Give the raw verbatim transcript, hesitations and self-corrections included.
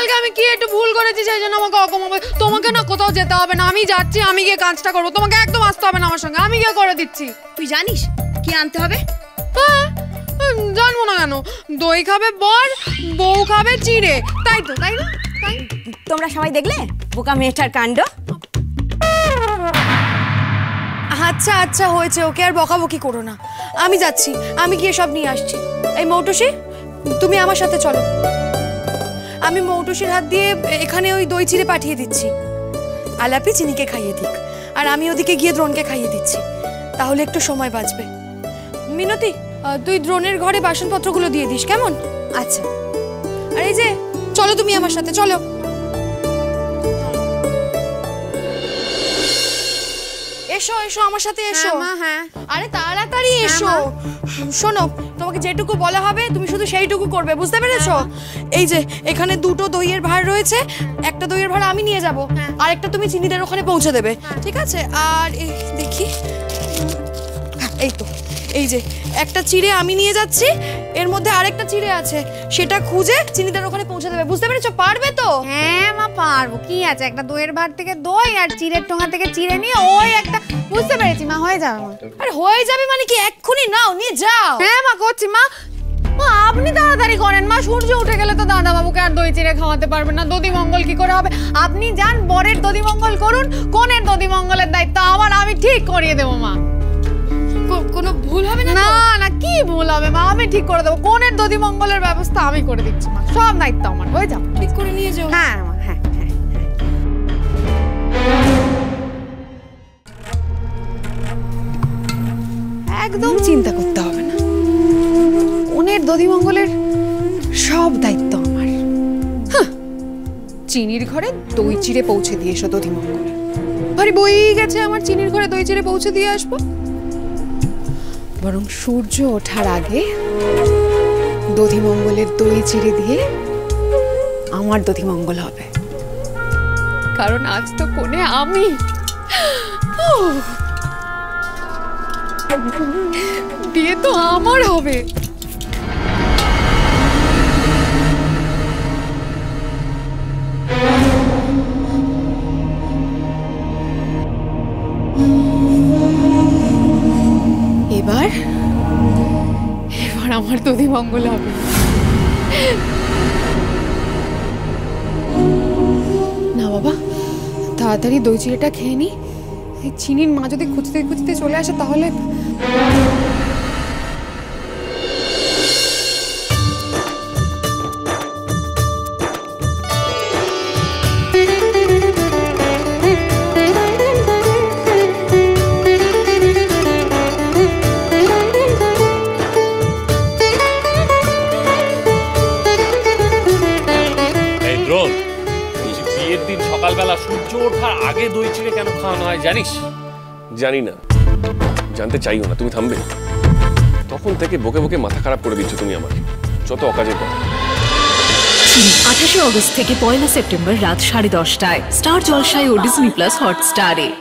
কালকে আমি কি একটু ভুল করেছি সেই জন্য আমাকে অকমাবে। তোমাকে না কোথাও যেতে হবে না, আমি যাচ্ছি, আমি গিয়ে কাজটা করবো, তোমাকে একদম আসতে হবে না আমার সঙ্গে, আমি গিয়ে করে দিচ্ছি। তুই জানিস কি আনতে হবে? হ্যাঁ জানবো না কেন, দই খাবে বর, বউ খাবে চিড়ে, তাই তো, তাই না? তাই তোমরা সবাই দেখলে বোকা মেয়েটার কাণ্ড। আচ্ছা আচ্ছা হয়েছে, ওকে আর বকাবকি করো না, আমি যাচ্ছি, আমি গিয়ে সব নিয়ে আসছি। এই মৌটুসি তুমি আমার সাথে চলো, আমি মৌটুসির হাত দিয়ে এখানে ওই দই চিড়ে পাঠিয়ে দিচ্ছি। আলাপি চিনিকে খাইয়ে দিক, আর আমি ওদিকে গিয়ে দ্রোণকে খাইয়ে দিচ্ছি, তাহলে একটু সময় বাঁচবে। মিনতি তুই দ্রোণের ঘরে বাসনপত্রগুলো দিয়ে দিস, কেমন? আচ্ছা। আর এই যে চলো তুমি আমার সাথে, চলো। এসো এসো আমার সাথে এসো। মা হ্যাঁ। আরে তাড়াতাড়ি এসো। শোনো, তোমাকে যেটুকু বলা হবে তুমি শুধু সেইটুকু করবে, বুঝতে পেরেছো? এই যে এখানে দুটো দইয়ের ভাঁড় রয়েছে, একটা দইয়ের ভাঁড় আমি নিয়ে যাব, আর একটা তুমি চিনিদের ওখানে পৌঁছে দেবে, ঠিক আছে? আর এই দেখি, এই তো এই যে একটা চিড়ে আমি নিয়ে যাচ্ছি, এর মধ্যে আরেকটা চিড়ে আছে, সেটা খুঁজে চিনিদের ওখানে পৌঁছে দেবে, বুঝতে পেরেছো? পারবে তো? হ্যাঁ মা পারবো, কি আছে, একটা দইয়ের ভাঁড় থেকে দই আর চিড়ের ঠোঙা থেকে চিড়ে নিয়ে ওই একটা, বুঝতে পেরেছি মা, হয়ে যাবে মা। আরে হয়ে যাবে মানে কি, এক্ষুনি নাও নিয়ে যাও। হ্যাঁ মা করছি মা। মা আপনি তাড়াতাড়ি করেন মা, সূর্য উঠে গেলে তো দাদা বাবুকে আর দই চিড়ে খাওয়াতে পারবেন না, দধি মঙ্গল কি করে হবে? আপনি যান বরের দধি মঙ্গল করুন, কনের দধি মঙ্গলের দায়িত্ব আমার, আমি ঠিক করিয়ে দেবো মা। কোনো ভুল হবে না? না না কি ভুল হবে মা, আমি ঠিক করে দেবো, কনের দধি মঙ্গলের ব্যবস্থা আমি করে দিচ্ছি মা, সব দায়িত্ব আমার, হয়ে যাবে, ঠিক করে নিয়ে যাও। হ্যাঁ মা, হ্যাঁ হ্যাঁ। একদম চিন্তা করতে হবে না, কনের দধি মঙ্গলের সব দায়িত্ব আমার। চিনির ঘরে দই চিড়ে পৌঁছে দিয়ে এসো দধি মঙ্গল, ভারী বই গেছে আমার চিনির ঘরে দই চিড়ে পৌঁছে দিয়ে আসবো, বরং সূর্য ওঠার আগে দধি মঙ্গলের দই চিড়ে দিয়ে আমার দধি মঙ্গল হবে, কারণ আজ তো কোণে আমি। বিয়ে তো আমার হবে। এবার এবার আমার দধি মঙ্গল হবে। না বাবা, তাড়াতাড়ি দই চিড়েটা খেয়ে নি, চিনির মা যদি খুঁজতে খুঁজতে চলে আসে তাহলে। সকালবেলা সূর্য ওঠার আগে দই চিড়ে কেন খাওয়ানো হয় জানিস? জানি না, জানতে চাইও না, তুমি থামবে? তখন থেকে বকে বকে মাথা খারাপ করে দিচ্ছ তুমি আমার, যত অকাজের কথা। আঠাশে অগস্ট থেকে পয়লা সেপ্টেম্বর রাত সাড়ে দশটায় স্টার জলসায় ও ডিজনি প্লাস হটস্টারে।